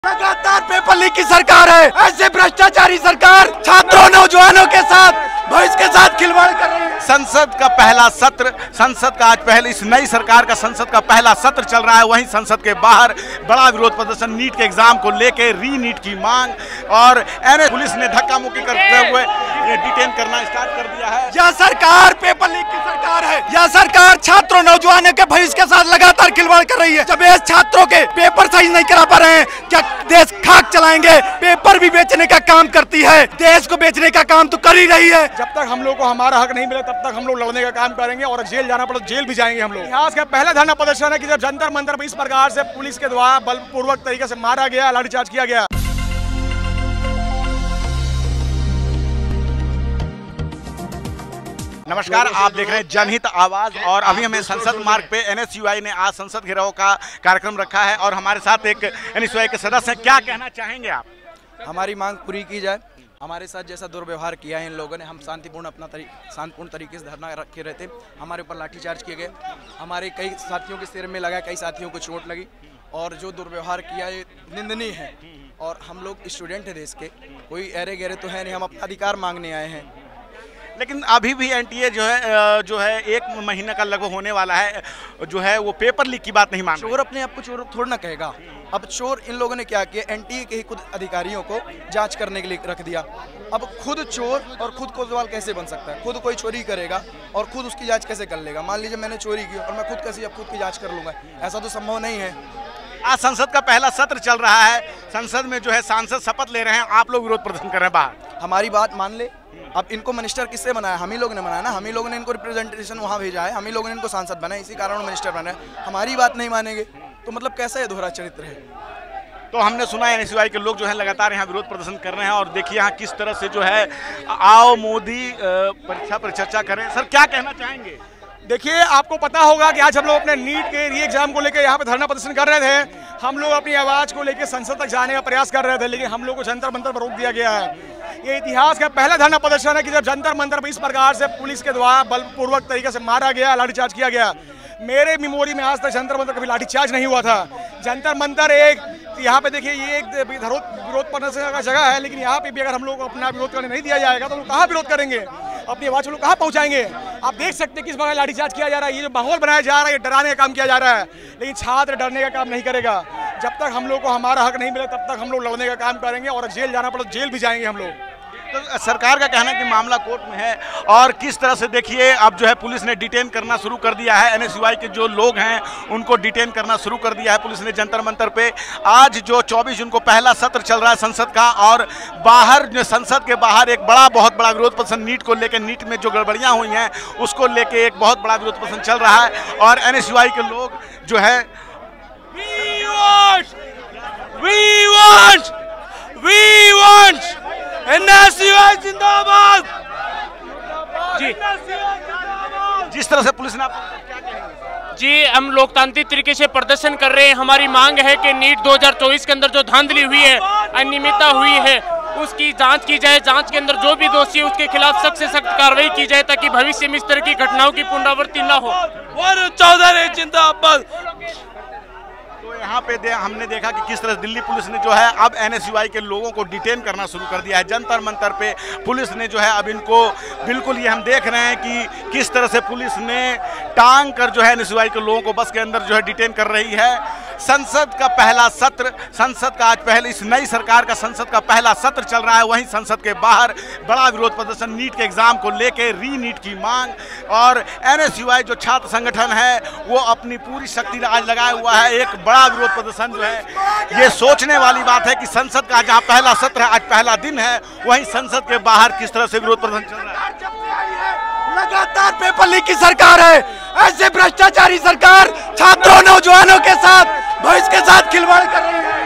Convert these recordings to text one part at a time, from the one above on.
लगातार paper leak की सरकार है। ऐसे भ्रष्टाचारी सरकार छात्रों नौजवानों के साथ भविष्य के साथ खिलवाड़ कर रही है। संसद का पहला सत्र, संसद का आज पहले इस नई सरकार का संसद का पहला सत्र चल रहा है। वहीं संसद के बाहर बड़ा विरोध प्रदर्शन नीट के एग्जाम को लेकर, री नीट की मांग और पुलिस ने धक्का मुक्की करते हुए डिटेन करना स्टार्ट कर दिया है। यह सरकार पेपर लीक की सरकार है। यह सरकार छात्रों नौजवानों के भविष्य के साथ लगातार खिलवाड़ कर रही है। जब ये छात्रों के पेपर सही नहीं करा पा रहे हैं, क्या देश खाक चलाएंगे? पेपर भी बेचने का काम करती है, देश को बेचने का काम तो कर ही रही है। जब तक हम लोग को हमारा हक नहीं मिले तब तक हम लोग लड़ने का काम करेंगे और जेल जाना पड़े जेल भी जाएंगे हम लोग। इतिहास का पहला धरना प्रदर्शन है कि जब जंतर मंतर पर इस प्रकार से पुलिस के द्वारा बलपूर्वक तरीके से मारा गया, लाठीचार्ज किया गया। नमस्कार, आप देख रहे हैं जनहित आवाज और अभी हमें संसद मार्ग पे NSUI ने आज संसद घेराव का कार्यक्रम रखा है और हमारे साथ एक NSUI के सदस्य हैं। क्या कहना चाहेंगे आप? हमारी मांग पूरी की जाए। हमारे साथ जैसा दुर्व्यवहार किया है इन लोगों ने, हम शांतिपूर्ण तरीके से धरना रखे रहते, हमारे ऊपर लाठीचार्ज किए गए, हमारे कई साथियों के सिर में लगा, कई साथियों को चोट लगी और जो दुर्व्यवहार किया ये निंदनीय है। और हम लोग स्टूडेंट हैं देश के, कोई ऐरे गहरे तो है नहीं, हम अपना अधिकार मांगने आए हैं। लेकिन अभी भी NTA जो है 1 महीने का लगभग होने वाला है, जो है वो पेपर लीक की बात नहीं मान रहा। चोर अपने आप को चोर थोड़ा ना कहेगा। अब चोर इन लोगों ने क्या किया, NTA के ही खुद अधिकारियों को जांच करने के लिए रख दिया। अब खुद चोर और खुद कोतवाल कैसे बन सकता है? खुद कोई चोरी करेगा और खुद उसकी जांच कैसे कर लेगा? मान लीजिए मैंने चोरी की और मैं खुद कैसे अब खुद की जांच कर लूँगा? ऐसा तो संभव नहीं है। आज संसद का पहला सत्र चल रहा है, संसद में जो है सांसद शपथ ले रहे हैं, आप लोग विरोध प्रदर्शन कर रहे हैं बाहर। हमारी बात मान ले। अब इनको मिनिस्टर किससे बनाया? हम ही लोग ने बनाया ना, हम ही लोगों ने इनको रिप्रेजेंटेशन वहाँ भेजा है, हम ही लोगों ने इनको सांसद बनाया, इसी कारण मिनिस्टर बनाया। हमारी बात नहीं मानेंगे तो मतलब कैसा ये दोहरा चरित्र है? तो हमने सुना है NSUI के लोग जो है लगातार यहाँ विरोध प्रदर्शन कर रहे हैं और देखिए यहाँ किस तरह से जो है आओ मोदी परीक्षा पर चर्चा करें। सर क्या कहना चाहेंगे? देखिए, आपको पता होगा कि आज हम लोग अपने नीट के री एग्जाम को लेकर यहाँ पे धरना प्रदर्शन कर रहे थे। हम लोग अपनी आवाज़ को लेकर संसद तक जाने का प्रयास कर रहे थे, लेकिन हम लोग को जंतर मंतर पर रोक दिया गया है। ये इतिहास का पहला धरना प्रदर्शन है कि जब जंतर मंतर पर इस प्रकार से पुलिस के द्वारा बलपूर्वक तरीके से मारा गया, लाठीचार्ज किया गया। मेरे मेमोरी में आज तक जंतर मंतर कभी लाठीचार्ज नहीं हुआ था। जंतर मंतर यहाँ पे देखिए, ये एक विरोध प्रदर्शन का जगह है, लेकिन यहाँ पे भी अगर हम लोग को अपना विरोध करने नहीं दिया जाएगा तो हम लोग कहाँ विरोध करेंगे? अपनी आवाज़ को लोग कहाँ पहुँचाएंगे? आप देख सकते हैं किस प्रकार लाठीचार्ज किया जा रहा है। ये जो माहौल बनाया जा रहा है, ये डराने का काम किया जा रहा है, लेकिन छात्र डरने का काम नहीं करेगा। जब तक हम लोग को हमारा हक नहीं मिले तब तक हम लोग लड़ने का काम करेंगे और जेल जाना पड़े जेल भी जाएंगे हम लोग। तो सरकार का कहना है कि मामला कोर्ट में है और किस तरह से देखिए अब जो है पुलिस ने डिटेन करना शुरू कर दिया है। NSUI के जो लोग हैं उनको डिटेन करना शुरू कर दिया है पुलिस ने जंतर मंतर पे। आज जो 24 जून को पहला सत्र चल रहा है संसद का और बाहर जो संसद के बाहर एक बहुत बड़ा विरोध प्रदर्शन नीट को लेकर, नीट में जो गड़बड़ियाँ हुई हैं उसको लेके एक बहुत बड़ा विरोध प्रदर्शन चल रहा है और NSUI के लोग जो है NSUI जिंदाबाद। जी, जिस तरह से पुलिस ने क्या कहेंगे? जी, हम लोकतांत्रिक तरीके से प्रदर्शन कर रहे हैं। हमारी मांग है कि नीट 2024 के अंदर जो धांधली हुई है, अनियमितता हुई है, उसकी जांच की जाए। जांच के अंदर जो भी दोषी है उसके खिलाफ सख्त से सख्त कार्रवाई की जाए ताकि भविष्य में इस तरह की घटनाओं की पुनरावृत्ति न हो। चौधरी जिंदाबाद। तो यहाँ पे हमने देखा कि किस तरह दिल्ली पुलिस ने जो है अब NSUI के लोगों को डिटेन करना शुरू कर दिया है। जंतर मंतर पे पुलिस ने जो है अब इनको बिल्कुल, ये हम देख रहे हैं कि किस तरह से पुलिस ने टांग कर जो है NSUI के लोगों को बस के अंदर जो है डिटेन कर रही है। संसद का पहला सत्र, संसद का आज पहले इस नई सरकार का संसद का पहला सत्र चल रहा है। वहीं संसद के बाहर बड़ा विरोध प्रदर्शन नीट के एग्जाम को लेकर, री नीट की मांग और NSUI जो छात्र संगठन है वो अपनी पूरी शक्ति आज लगाया हुआ है। एक बड़ा विरोध प्रदर्शन जो है, ये सोचने वाली बात है कि संसद का जहाँ पहला सत्र है, आज पहला दिन है, वहीं संसद के बाहर किस तरह से विरोध प्रदर्शन चल रहा है। लगातार पेपर लीक की सरकार है। ऐसे भ्रष्टाचारी सरकार छात्रों नौजवानों के साथ भविष्य के साथ खिलवाड़ कर रही है।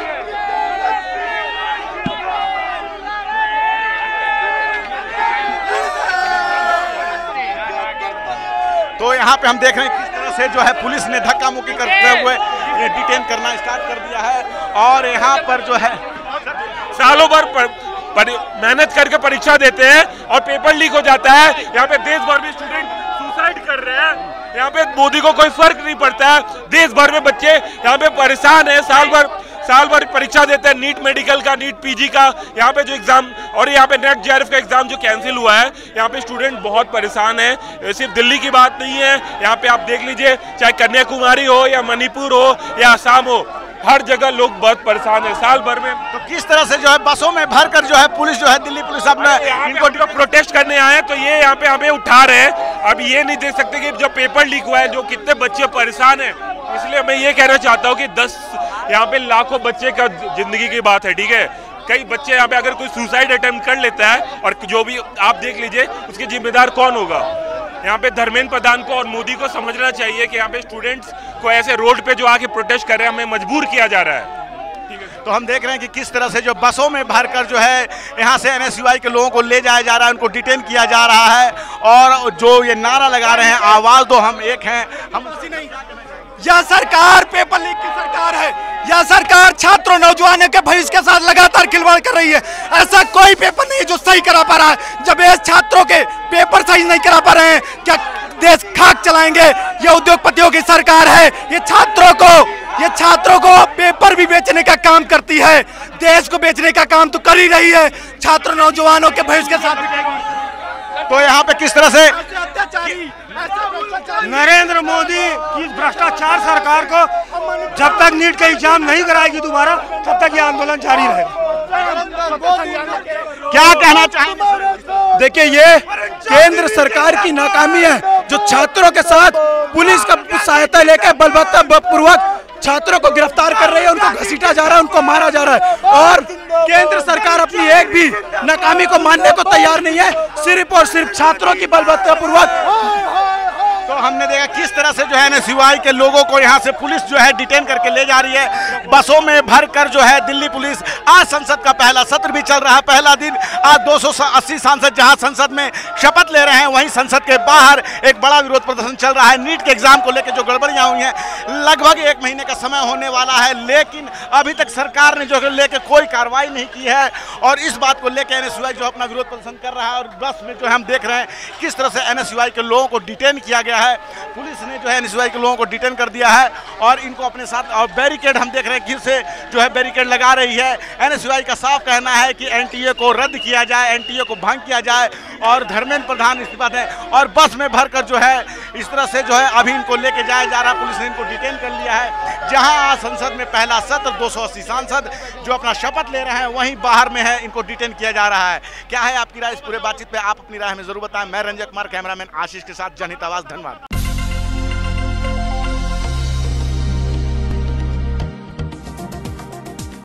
तो यहाँ पे हम देख रहे हैं किस तरह से जो है पुलिस ने धक्का मुक्की करते हुए डिटेन करना स्टार्ट कर दिया है और यहाँ पर जो है सालों भर मेहनत करके परीक्षा देते हैं और पेपर लीक हो जाता है। यहाँ पे देश भर में स्टूडेंट सुसाइड कर रहे हैं। यहाँ पे मोदी को कोई फर्क नहीं पड़ता है। देश भर में बच्चे यहाँ पे परेशान है। साल भर परीक्षा देते हैं, नीट मेडिकल का, नीट पीजी का, यहाँ पे जो एग्जाम और यहाँ पे नेट जेआरएफ का एग्जाम जो कैंसिल हुआ है, यहाँ पे स्टूडेंट बहुत परेशान है। सिर्फ दिल्ली की बात नहीं है, यहाँ पे आप देख लीजिए, चाहे कन्याकुमारी हो या मणिपुर हो या असम हो, हर जगह लोग बहुत परेशान है। साल भर में तो किस तरह से जो है बसों में भरकर जो है पुलिस जो है दिल्ली पुलिस अपने इनको जो प्रोटेस्ट करने आए हैं, तो ये यहाँ पे हमें उठा रहे हैं। अब ये नहीं देख सकते कि जो पेपर लीक हुआ है, जो कितने बच्चे परेशान हैं, इसलिए मैं ये कहना चाहता हूँ कि 10 यहाँ पे लाखों बच्चे का जिंदगी की बात है, ठीक है। कई बच्चे यहाँ पे अगर कोई सुसाइड अटेम्प्ट कर लेता है, और जो भी आप देख लीजिए उसके जिम्मेदार कौन होगा। यहाँ पे धर्मेंद्र प्रधान को और मोदी को समझना चाहिए कि यहाँ पे स्टूडेंट्स को ऐसे रोड पे जो आके प्रोटेस्ट कर रहे हैं, हमें मजबूर किया जा रहा है। तो हम देख रहे हैं कि किस तरह से जो बसों में भरकर जो है यहाँ से एनएसयूआई के लोगों को ले जाया जा रहा है, उनको डिटेन किया जा रहा है, और जो ये नारा लगा रहे हैं, आवाज दो हम एक हैं, हम नहीं। यह सरकार पेपर लीक की सरकार है। यह सरकार छात्रों नौजवानों के भविष्य के साथ लगातार खिलवाड़ कर रही है। ऐसा कोई पेपर नहीं जो सही करा पा रहा है। जब ये छात्रों के पेपर सही नहीं करा पा रहे हैं, क्या देश खाक चलाएंगे? ये उद्योगपतियों की सरकार है। ये छात्रों को पेपर भी बेचने का काम करती है, देश को बेचने का काम तो कर ही रही है। छात्र नौजवानों के भविष्य के साथ तो यहाँ पे किस तरह से नरेंद्र मोदी की भ्रष्टाचार सरकार को जब तक नीट का एग्जाम नहीं कराएगी दोबारा, तब तक ये आंदोलन जारी रहेगा। क्या कहना चाहेंगे? देखिए, ये केंद्र सरकार की नाकामी है, जो छात्रों के साथ पुलिस का सहायता लेकर बलबत्ता पूर्वक छात्रों को गिरफ्तार कर रही है, उनको घसीटा जा रहा है, उनको मारा जा रहा है, और केंद्र सरकार अपनी एक भी नाकामी को मानने को तैयार नहीं है। सिर्फ और सिर्फ छात्रों की बलबत्ता पूर्वक तो हमने देखा किस तरह से जो है एनएसयूआई के लोगों को यहाँ से पुलिस जो है डिटेन करके ले जा रही है, बसों में भरकर जो है दिल्ली पुलिस। आज संसद का पहला सत्र भी चल रहा है, पहला दिन। आज 280 सांसद जहां संसद में शपथ ले रहे हैं, वहीं संसद के बाहर एक बड़ा विरोध प्रदर्शन चल रहा है। नीट के एग्जाम को लेकर जो गड़बड़ियां हुई हैं, लगभग 1 महीने का समय होने वाला है, लेकिन अभी तक सरकार ने जो लेकर कोई कार्रवाई नहीं की है, और इस बात को लेकर एनएसयूआई जो अपना विरोध प्रदर्शन कर रहा है। और बस में जो हम देख रहे हैं किस तरह से एनएसयूआई के लोगों को डिटेन किया गया है, पुलिस ने जो है एनएसयूआई के लोगों को डिटेन कर दिया है, और इनको अपने साथ, और बैरिकेड हम देख रहे हैं, से जो है बैरिकेड लगा रही है। एनएसयूआई का साफ कहना है कि एनटीए को रद्द किया जाए, एनटीए को भंग किया जाए, और धर्मेंद्र प्रधान इस्तीफा दें, और बस में भरकर जो है इस तरह से जो है अभी इनको लेके जाया जा रहा है। पुलिस ने इनको डिटेन कर लिया है। जहां आज संसद में पहला सत्र 280 सांसद जो अपना शपथ ले रहे हैं, वहीं बाहर में है, इनको डिटेन किया जा रहा है। क्या है आपकी राय इस पूरे बातचीत पे? आप अपनी राय हमें जरूर बताएं। मैं रंजय कुमार, कैमरामैन आशीष के साथ, जनहित आवाज, धन्यवाद।